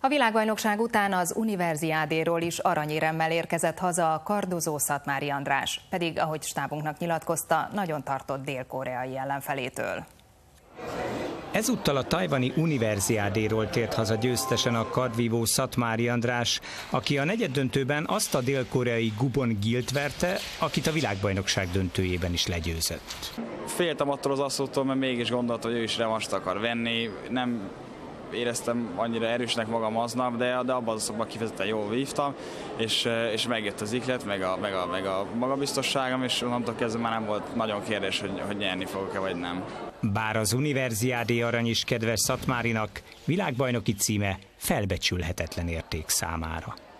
A világbajnokság után az Universiádéról is aranyéremmel érkezett haza a kardozó Szatmári András, pedig, ahogy stábunknak nyilatkozta, nagyon tartott dél-koreai ellenfelétől. Ezúttal a tajvani Universiádéról tért haza győztesen a kardvívó Szatmári András, aki a negyeddöntőben azt a dél-koreai Gubon Gilt verte, akit a világbajnokság döntőjében is legyőzött. Féltem attól az asszótól, mert mégis gondoltam, hogy ő is revanst akar venni. Nem éreztem annyira erősnek magam aznap, de abban az szokban kifejezetten jól vívtam, és megjött az ihlet, meg a magabiztosságom, és onnantól kezdve már nem volt nagyon kérdés, hogy nyerni fogok-e vagy nem. Bár az Universiádé arany is kedves Szatmárinak, világbajnoki címe felbecsülhetetlen érték számára.